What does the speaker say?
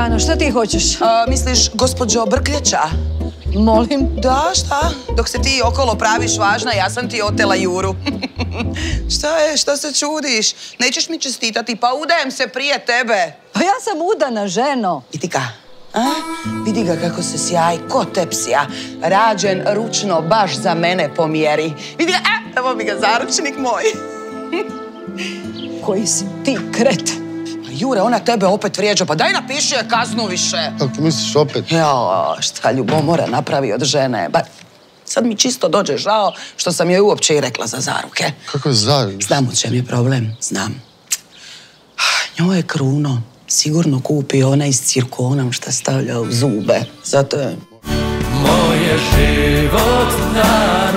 Jana, šta ti hoćeš? Misliš, gospođo Brkljeća? Molim? Da, šta? Dok se ti okolo praviš važna, ja sam ti otela Juru. Šta je, šta se čudiš? Nećeš mi čestitati, pa udajem se prije tebe. Pa ja sam udana, ženo. Vidi ga, vidi ga kako se sjaji, ko tepsija. Rađen ručno, baš za mene po mjeri. Vidi ga, evo mi ga zaručnik moj. Koji si ti kret? Jure, ona tebe opet vrijeđa, pa daj napiši je kaznu više. Kako misliš opet? Jao, šta ljubomora napravi od žene. Ba, sad mi čisto dođe žao što sam joj uopće i rekla za zaruke. Kako je zaruke? Znam u čem je problem, znam. Njoj je Kruno sigurno kupio onaj s cirkonom šta stavlja u zube. Zato je... Moje život